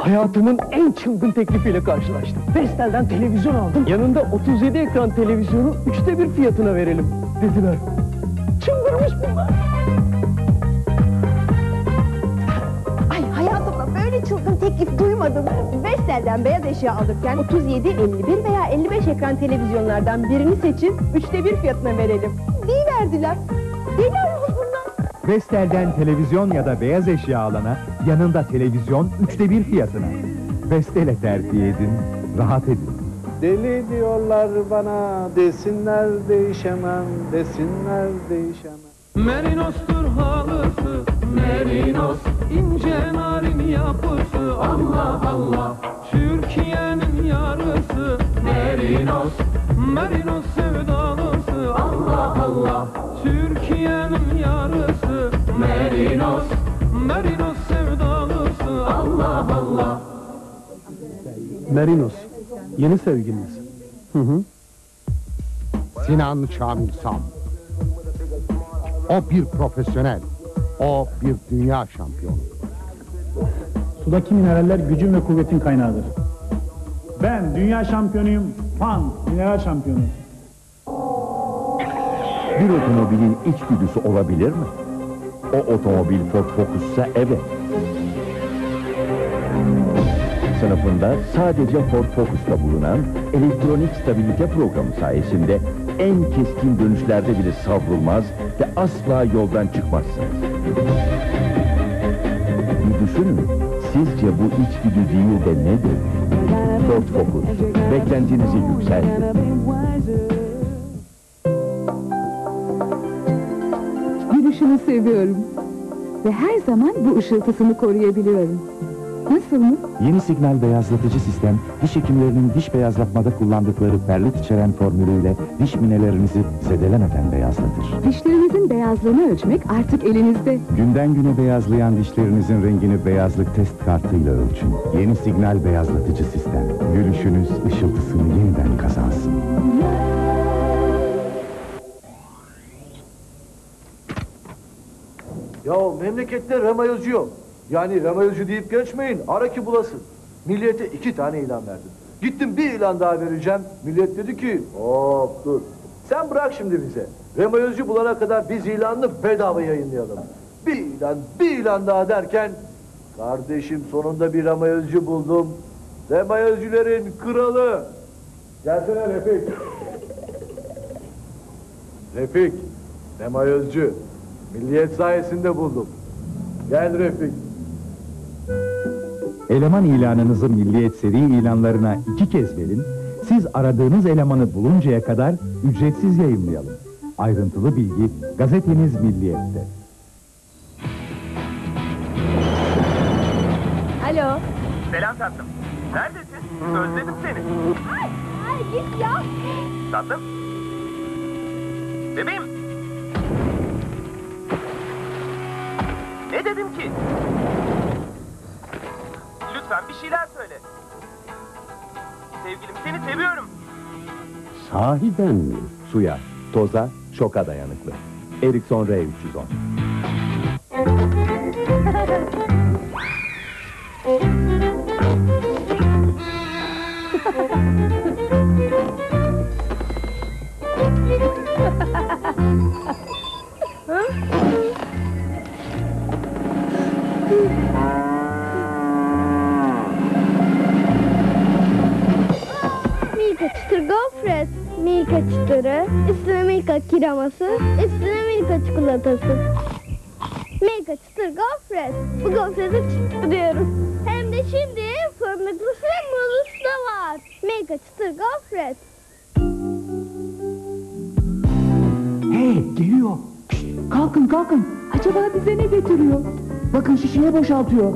Hayatımın en çılgın teklifiyle karşılaştım. Vestel'den televizyon aldım. Yanında 37 ekran televizyonu 1/3 fiyatına verelim dediler. Çıldırmış bunlar. Ay hayatımda böyle çılgın teklif duymadım. Vestel'den beyaz eşya alırken 37, 51 veya 55 ekran televizyonlardan birini seçin, 1/3 fiyatına verelim. Verdiler. Deli ayol bunlar. Vestel'den televizyon ya da beyaz eşya alana yanında televizyon 1/3 fiyatına. Vestel'e tercih edin, rahat edin. Deli diyorlar bana, desinler değişemem, desinler değişemem. Merinos'tur halısı, Merinos, ince narin yapısı, Allah Allah. Türkiye'nin yarısı, Merinos, Merinos sevdalısı, Allah Allah. Türkiye'nin yarısı, Merinos, Merinos sevdalısı, Allah Allah. Merinos, yeni sevgiliniz. Sinan Şamil Sam. O bir profesyonel. O bir dünya şampiyonu. Sudaki mineraller gücün ve kuvvetin kaynağıdır. Ben dünya şampiyonuyum, Fan mineral şampiyonu. Bir otomobilin içgüdüsü olabilir mi? O otomobil Ford Focus'sa evet. Sınıfında sadece Ford Focus'ta bulunan elektronik stabilite programı sayesinde en keskin dönüşlerde bile savrulmaz ve asla yoldan çıkmazsınız. Bir düşünün, sizce bu içgüdü değil de nedir? Ford Focus, beklentinizi yükseltin. Gülüşünü seviyorum. Ve her zaman bu ışıltısını koruyabiliyorum. Nasıl mı? Yeni signal beyazlatıcı sistem, diş hekimlerinin diş beyazlatmada kullandıkları perlit içeren formülüyle diş minelerinizi zedelemeden beyazlatır. Dişlerinizin beyazlığını ölçmek artık elinizde. Günden güne beyazlayan dişlerinizin rengini beyazlık test kartıyla ölçün. Yeni signal beyazlatıcı sistem, gülüşünüz ışıltısını yeniden kazansın. Ya memlekette ramayozcu yok. Yani ramayozcu deyip geçmeyin, ara ki bulasın. Millete 2 tane ilan verdim. Gittim bir ilan daha vereceğim. Millet dedi ki, hop dur. Sen bırak şimdi bize. Ramayozcu bulana kadar biz ilanını bedava yayınlayalım. Bir ilan daha derken, kardeşim sonunda bir ramayozcu buldum. Ramayozcuların kralı. Gelsene Refik. Refik, ramayozcu. Milliyet sayesinde buldum. Gel Refik. Eleman ilanınızı Milliyet seri ilanlarına 2 kez verin, siz aradığınız elemanı buluncaya kadar ücretsiz yayınlayalım. Ayrıntılı bilgi gazeteniz Milliyet'te. Alo. Selam tatlım. Neredesin? Özledim seni. Ay git ya. Tatlım. Bebeğim. Ne dedim ki? Lütfen bir şeyler söyle. Sevgilim seni seviyorum. Sahiden mi? Suya, toza, şoka dayanıklı. Ericsson R310. Milka çıtır gofret, Milka çıtırı, üstüne Milka kreması, üstüne Milka çikolatası. Milka çıtır gofret, bu gofreti çıtırıyorum. Hem de şimdi fındıklısı ve muzlusu da var. Milka çıtır gofret. Hey, geliyor. Şşt, kalkın kalkın. Acaba bize ne getiriyor? Bakın şişeye boşaltıyor.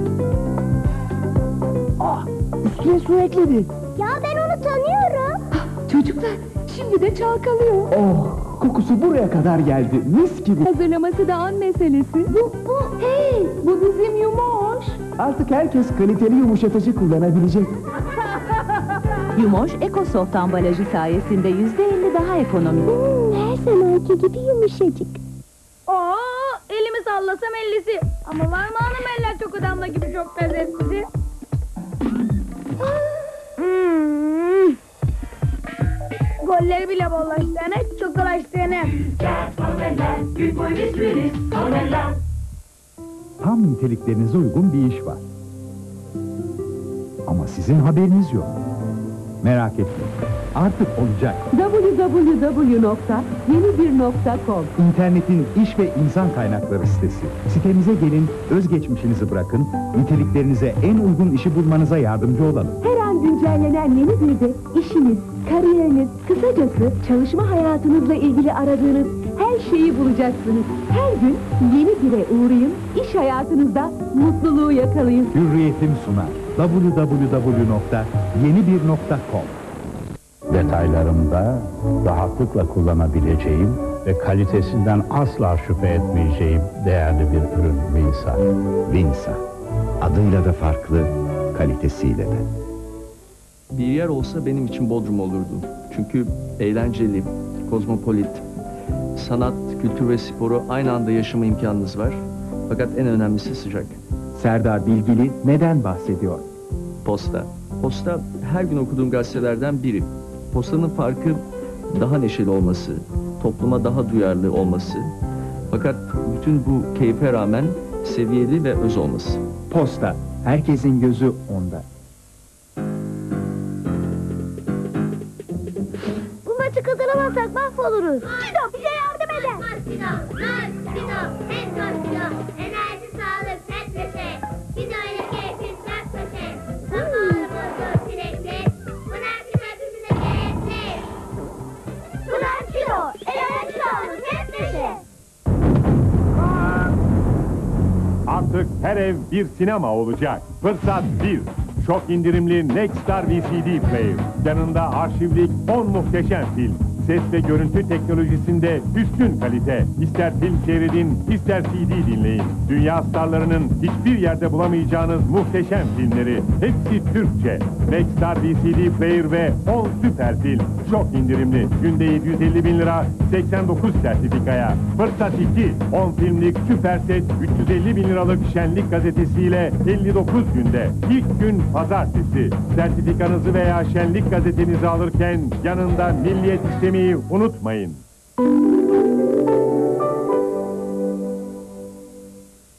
Ah, üstüne su ekledi. Ya ben onu tanıyorum. Çocuklar, şimdi de çalkalıyor. Oh, kokusu buraya kadar geldi. Mis gibi. Hazırlaması da an meselesi. Hey, bu bizim Yumoş. Artık herkes kaliteli yumuşatıcı kullanabilecek. Yumoş, EcoSoft ambalajı sayesinde %50 daha ekonomik. Her zamanki gibi yumuşacık. Oo, elimi sallasam ellisi. Ama var mı hanım eller çok adamla gibi çok lezzetli. Golleri bile bollaştığını, çokalaştığını. Tam niteliklerinize uygun bir iş var. Ama sizin haberiniz yok. Merak etmeyin. Artık olacak. www.yenibir.com İnternetin iş ve insan kaynakları sitesi. Sitemize gelin, özgeçmişinizi bırakın, niteliklerinize en uygun işi bulmanıza yardımcı olalım. Her an güncellenen yeni birde işiniz, kariyeriniz, kısacası çalışma hayatınızla ilgili aradığınız her şeyi bulacaksınız. Her gün yeni bire uğrayın, iş hayatınızda mutluluğu yakalayın. Hürriyetim sunar. www.yenibir.com Detaylarımda rahatlıkla kullanabileceğim ve kalitesinden asla şüphe etmeyeceğim değerli bir ürün Vinsa. Vinsa. Adıyla da farklı, kalitesiyle de. Bir yer olsa benim için Bodrum olurdu. Çünkü eğlenceli, kozmopolit, sanat, kültür ve sporu aynı anda yaşama imkanınız var. Fakat en önemlisi sıcak. Serdar Bilgili neden bahsediyor? Posta. Posta her gün okuduğum gazetelerden biri. Postanın farkı daha neşeli olması, topluma daha duyarlı olması. Fakat bütün bu keyfe rağmen seviyeli ve öz olması. Posta. Herkesin gözü onda. Bu maçı kazanamazsak mahvoluruz. Fido bize yardım eder. Fido, en zor Fido. Enerji, sağlık, et neşe. Fido ile keyfin dört köşe. Zamanı bozdur sürekli. Pınar Fido bizimle keyifli. Pınar Fido, enerji sağlık, hep neşe. Artık her ev bir sinema olacak. Fırsat 1. Çok indirimli Nexstar VCD Player. Yanında arşivlik 10 muhteşem film. Ses ve görüntü teknolojisinde üstün kalite. İster film seyredin, ister CD dinleyin. Dünya starlarının hiçbir yerde bulamayacağınız muhteşem filmleri. Hepsi Türkçe. Nexstar VCD Player ve 10 süper film. Çok indirimli. Günde 750 bin lira, 89 sertifikaya. Fırsat 2. 10 filmlik süper set, 350 bin liralık şenlik gazetesiyle 59 günde. İlk gün pazartesi. Sertifikanızı veya şenlik gazetenizi alırken yanında milliyet istemeyi unutmayın.